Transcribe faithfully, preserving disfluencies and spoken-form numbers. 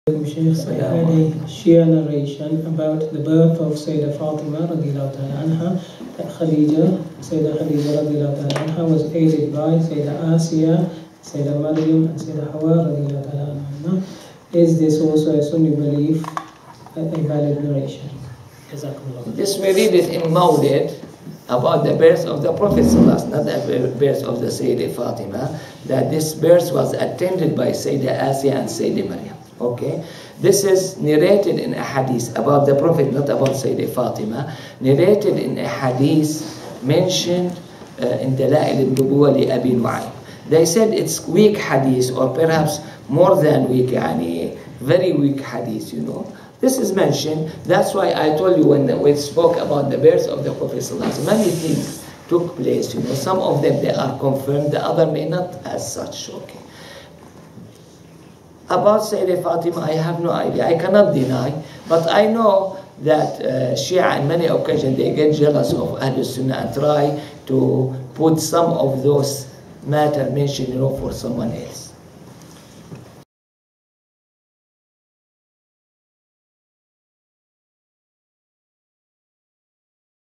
Sheikh, I had a Shia narration about the birth of Sayyidah Fatima radiallahu ta'ala anha, that Khadija, Sayyidah Khadija radiallahu ta'ala anha was aided by Sayyidah Asiya, Sayyidah Maryam and Sayyidah Hawa radiallahu ta'ala anha. Is this also a Sunni belief, a valid narration? This we read it in Mawlid about the birth of the Prophet ﷺ, not the birth of the Sayyidah Fatima, that this birth was attended by Sayyidah Asiya and Sayyidah Maryam. Okay, this is narrated in a hadith about the Prophet, not about Sayyidah Fatima, narrated in a hadith mentioned uh, in Dalail al-Nubuwah li Abi Nu'aym. They said it's weak hadith, or perhaps more than weak, yani very weak hadith, you know. This is mentioned. That's why I told you when we spoke about the birth of the Prophet ﷺ, many things took place, you know. Some of them they are confirmed, the other may not as such. Okay. About Sayyidah Fatima, I have no idea. I cannot deny, but I know that uh, Shia on many occasions they get jealous of Ahlul Sunnah and try to put some of those matter mentioned, you know, for someone else.